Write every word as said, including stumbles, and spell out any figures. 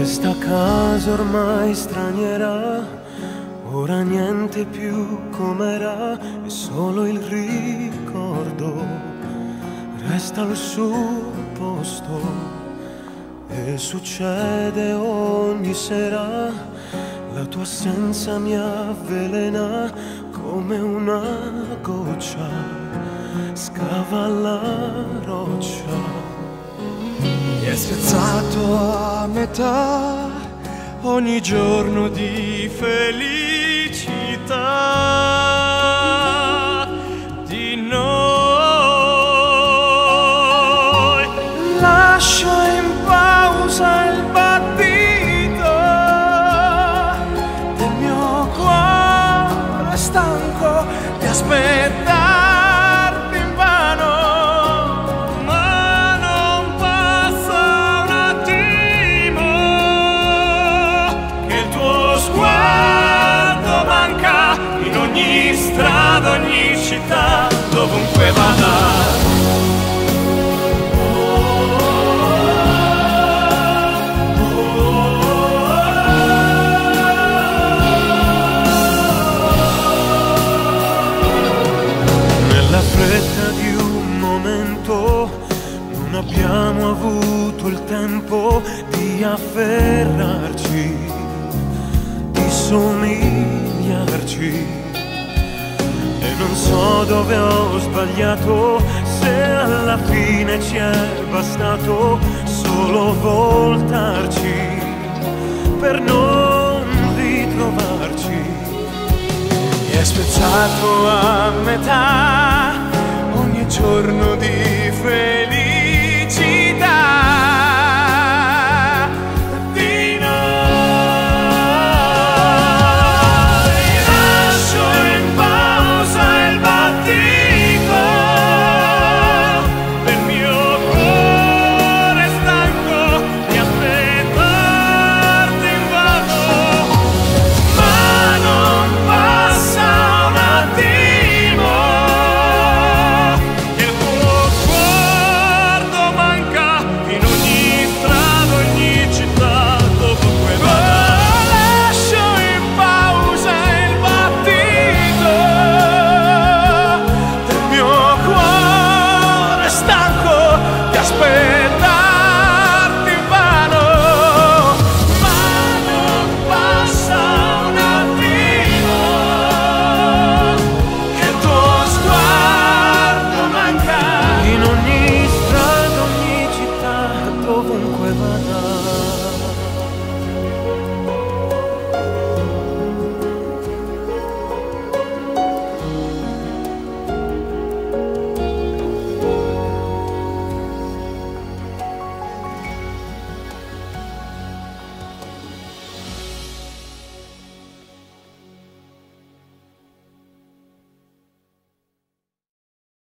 Questa casa ormai straniera, ora niente più com'era, è solo il ricordo, resta al suo posto. E succede ogni sera, la tua assenza mi avvelena come una goccia, scava la roccia. Mi è spezzato a metà ogni giorno di felicità di noi. Lascia in pausa il battito del mio cuore stanco di aspettarti invano. Ma non passa un attimo che il tuo sguardo manca in ogni strada, ogni città, dovunque vada. Fretta di un momento, non abbiamo avuto il tempo di afferrarci, di somigliarci. E non so dove ho sbagliato, se alla fine ci è bastato solo voltarci per non ritrovarci. Mi è spezzato a metà ogni giorno di felicità